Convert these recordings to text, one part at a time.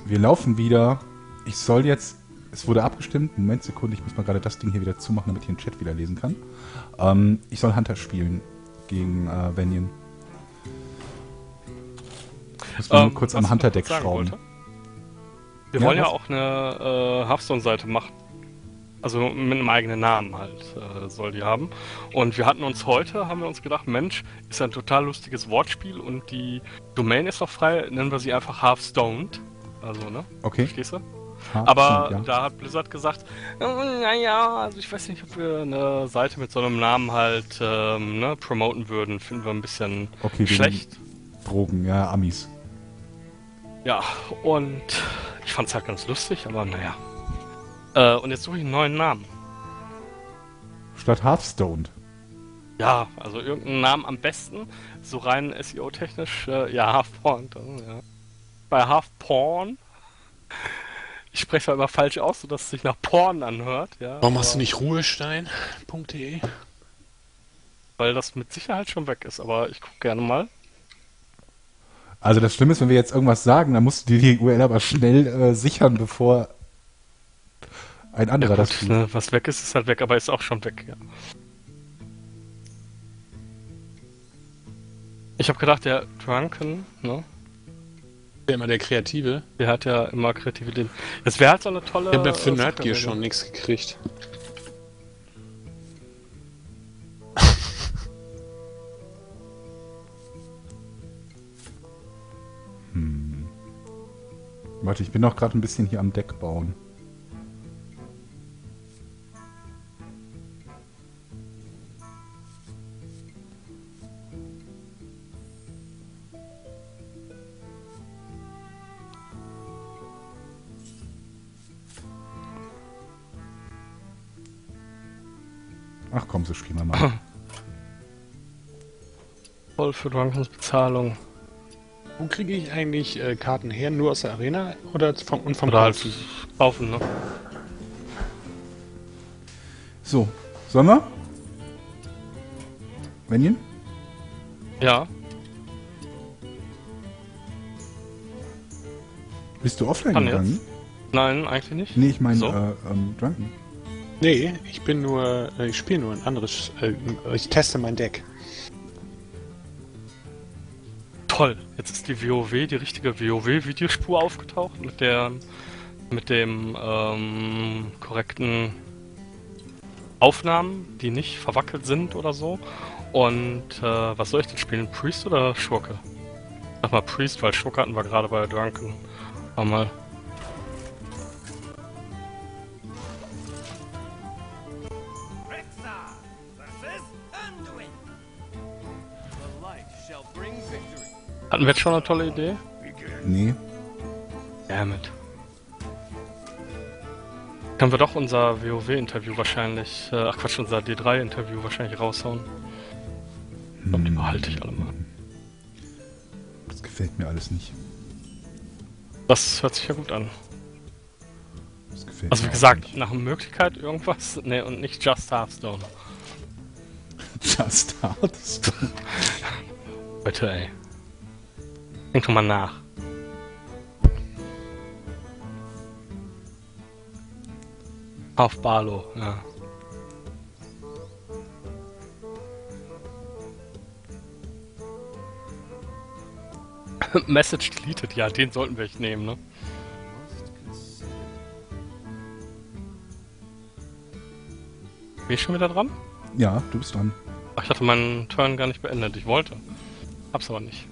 Wir laufen wieder. Ich soll jetzt. Es wurde abgestimmt. Moment, Sekunde. Ich muss mal gerade das Ding hier wieder zumachen, damit ich den Chat wieder lesen kann. Ich soll Hunter spielen gegen Vanian. Ich muss mal nur kurz am Hunter-Deck schrauben. Wir wollen ja auch eine Hearthstone-Seite machen. Also mit einem eigenen Namen halt soll die haben. Und wir hatten uns haben wir uns gedacht, Mensch, ist ein total lustiges Wortspiel und die Domain ist noch frei, nennen wir sie einfach Hearthstoned. Also, ne? Okay. Verstehst du? Hearthstone, Aber ja. da hat Blizzard gesagt, naja, also ich weiß nicht, ob wir eine Seite mit so einem Namen halt promoten würden. Finden wir ein bisschen schlecht. Drogen, ja, Amis. Ja, und ich fand's halt ganz lustig, aber naja. Und jetzt suche ich einen neuen Namen. Statt Hearthstone. Ja, also irgendeinen Namen am besten, so rein SEO-technisch, ja, Half-Porn. Ja. Bei Half-Porn, ich spreche zwar immer falsch aus, sodass es sich nach Porn anhört. Ja, warum hast du nicht ruhestein.de? Weil das mit Sicherheit schon weg ist, aber ich gucke gerne mal. Also das Schlimme ist, wenn wir jetzt irgendwas sagen, dann musst du dir die URL aber schnell sichern, bevor ein anderer ja, gut, das tut. Ne, was weg ist, ist halt weg, aber ist auch schon weg, ja. Ich habe gedacht, der Drunken, ne? Der immer der Kreative. Der hat ja immer kreative Ideen. Das wäre halt so eine tolle... Ich habe ja für Nerdgear schon nichts gekriegt. Warte, ich bin noch gerade ein bisschen hier am Deck bauen. Ach komm, so spielen wir mal. Voll für Drunkens Bezahlung. Wo kriege ich eigentlich Karten her? Nur aus der Arena oder vom Oder halt kaufen, ne? So, sollen wir? Vanian? Ja. Bist du offline Kann gegangen? jetzt. Nein, eigentlich nicht. Nee, ich meine So. Drunken. Nee, ich spiele nur ein anderes, ich teste mein Deck. Toll, jetzt ist die WoW, die richtige WoW-Videospur aufgetaucht mit dem korrekten Aufnahmen, die nicht verwackelt sind oder so. Und was soll ich denn spielen? Priest oder Schurke? Sag mal Priest, weil Schurke hatten wir gerade bei Drunken. Mal. Hatten wir jetzt schon eine tolle Idee? Nee. Dammit. Können wir doch unser WoW-Interview wahrscheinlich, ach Quatsch, unser D3-Interview wahrscheinlich raushauen. Ich glaube, die behalte ich alle mal. Das gefällt mir alles nicht. Das hört sich ja gut an. Das gefällt Also mir wie auch gesagt, nicht. nach Möglichkeit irgendwas, ne, und nicht Just Hearthstone. Just Hearthstone. Bitte, ey. Denk doch mal nach. Auf Barlow, ja. Message deleted, ja, den sollten wir echt nehmen, ne? Bin ich schon wieder dran? Ja, du bist dran. Ach, ich hatte meinen Turn gar nicht beendet. Ich wollte. Hab's aber nicht.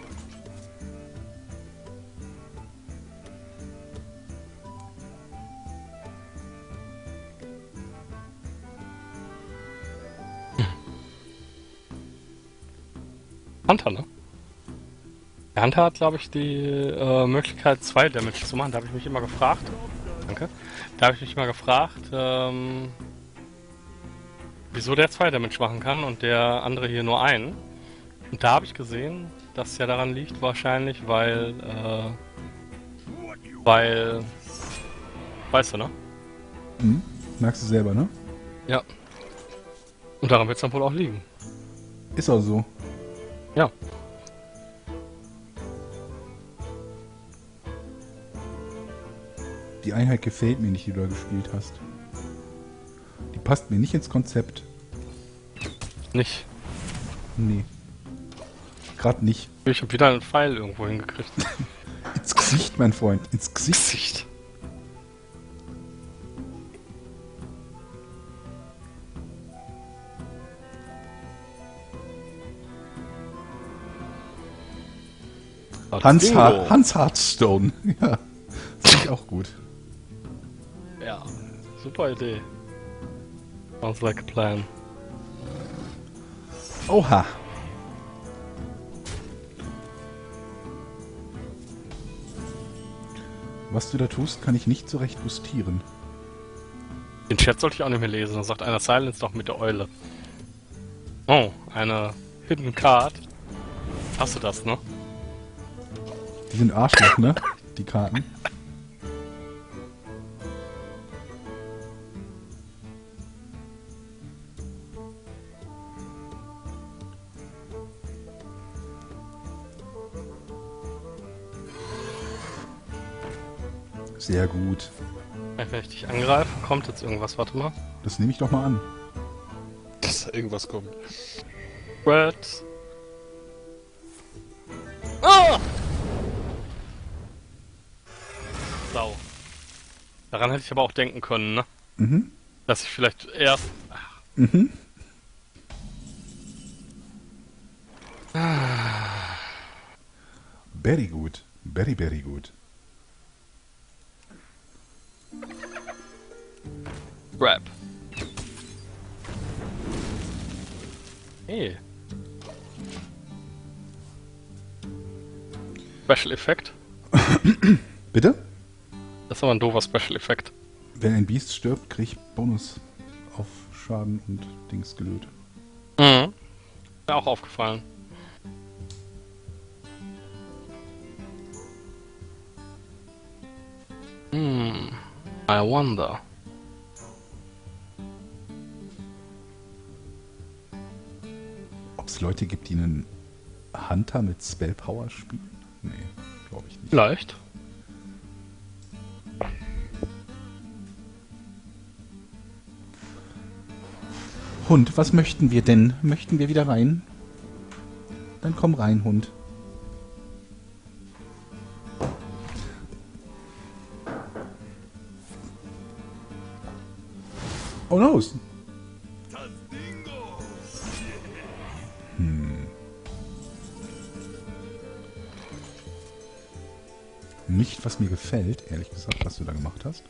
Hunter, ne? Der Hunter hat, glaube ich, die Möglichkeit, 2 Damage zu machen. Da habe ich mich immer gefragt. Danke. Da habe ich mich mal gefragt, wieso der 2 Damage machen kann und der andere hier nur einen. Und da habe ich gesehen, dass ja daran liegt wahrscheinlich, weil, weißt du, ne? Mhm. Merkst du selber, ne? Ja. Und daran wird es dann wohl auch liegen. Ist auch so. Ja. Die Einheit gefällt mir nicht, die du da gespielt hast. Die passt mir nicht ins Konzept. Nicht. Nee. Gerade nicht. Ich habe wieder einen Pfeil irgendwo hingekriegt. Ins Gesicht, mein Freund. Ins Gesicht. Gesicht. Hans Hearthstone. Ja. Finde ich auch gut. Ja, super Idee. Sounds like a plan. Oha. Was du da tust, kann ich nicht so recht gustieren. Den Chat sollte ich auch nicht mehr lesen. Da sagt einer Silence doch mit der Eule. Oh, eine Hidden Card. Hast du das, ne? Die sind Arschloch, ne? Die Karten. Sehr gut. Wenn ich dich angreife, kommt jetzt irgendwas. Warte mal. Das nehme ich doch mal an. Dass da irgendwas kommt. Red. Ah! Sau. Daran hätte ich aber auch denken können, ne? Mhm. Dass ich vielleicht erst... Mhm. Very gut. Very, very gut. Grab. Hey. Special Effekt? Bitte? Das ist aber ein doofer Special Effekt. Wenn ein Biest stirbt, krieg ich Bonus auf Schaden und Dings gelöt. Mhm. Mir auch aufgefallen. I wonder. Ob es Leute gibt, die einen Hunter mit Spellpower spielen? Nee, glaube ich nicht. Vielleicht. Hund, was möchten wir denn? Möchten wir wieder rein? Dann komm rein, Hund. Oh no! Nicht, was mir gefällt, ehrlich gesagt, was du da gemacht hast.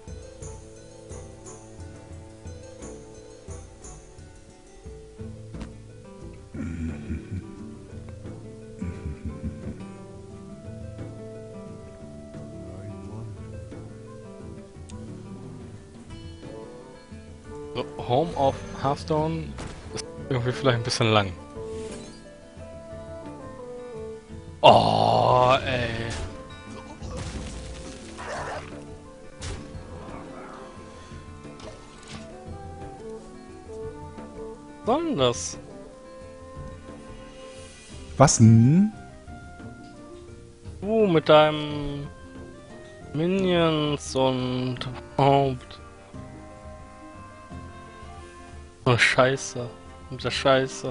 So, Home of Hearthstone ist irgendwie vielleicht ein bisschen lang. Oh, ey. Was soll denn das? Was denn? Du mit deinem Minions und Haupt. Oh, Scheiße. Mit der Scheiße.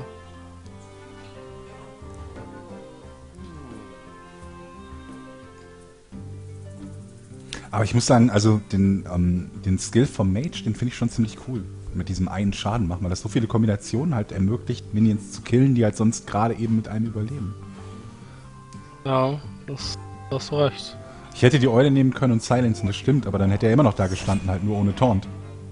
Aber ich muss sagen, also den Skill vom Mage, den finde ich schon ziemlich cool. Mit diesem einen Schaden machen, weil das so viele Kombinationen halt ermöglicht, Minions zu killen, die halt sonst gerade eben mit einem überleben. Ja, das hast du recht. Ich hätte die Eule nehmen können und silencen, das stimmt, aber dann hätte er immer noch da gestanden, halt nur ohne Taunt.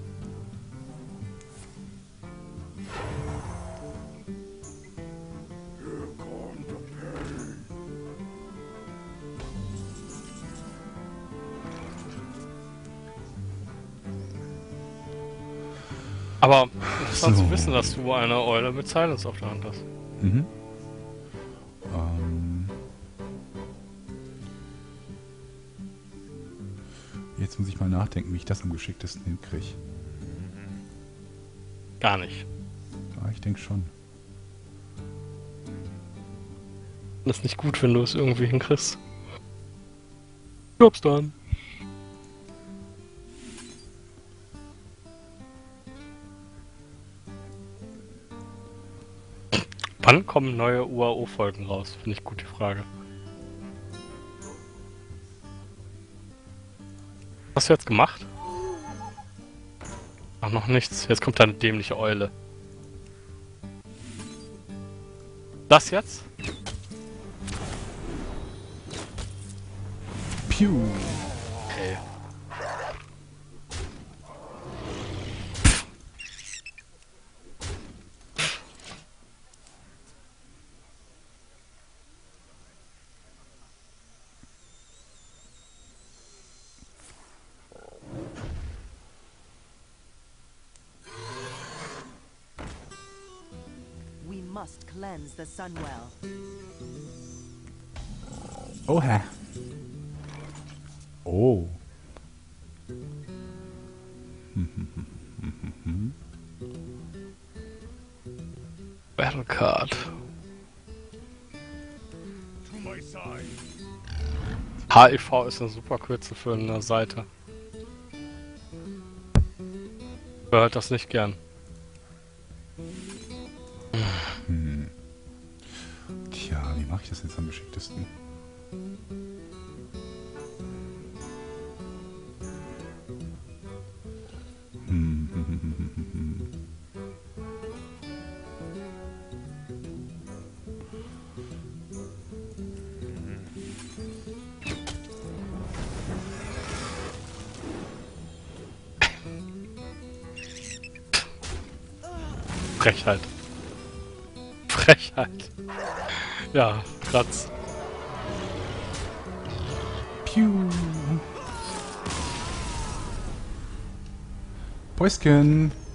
Aber interessant So. zu wissen, dass du eine Eule mit Silence auf der Hand hast. Mhm. Jetzt muss ich mal nachdenken, wie ich das am geschicktesten hinkriege. Gar nicht. Ja, ich denke schon. Das ist nicht gut, wenn du es irgendwie hinkriegst. Glaubst du an? Wann kommen neue UAO-Folgen raus? Finde ich gut, die Frage. Was hast du jetzt gemacht? Ach, noch nichts. Jetzt kommt deine dämliche Eule. Das jetzt? Piu. Hey. We must cleanse the Sunwell. Oha. Oh. Battlecard. HIV ist eine super Kürze für eine Seite. Wer hört das nicht gern? Tja, wie mache ich das jetzt am geschicktesten? Frechheit. Frechheit. Ja, Kratz. Piu. Päuschen.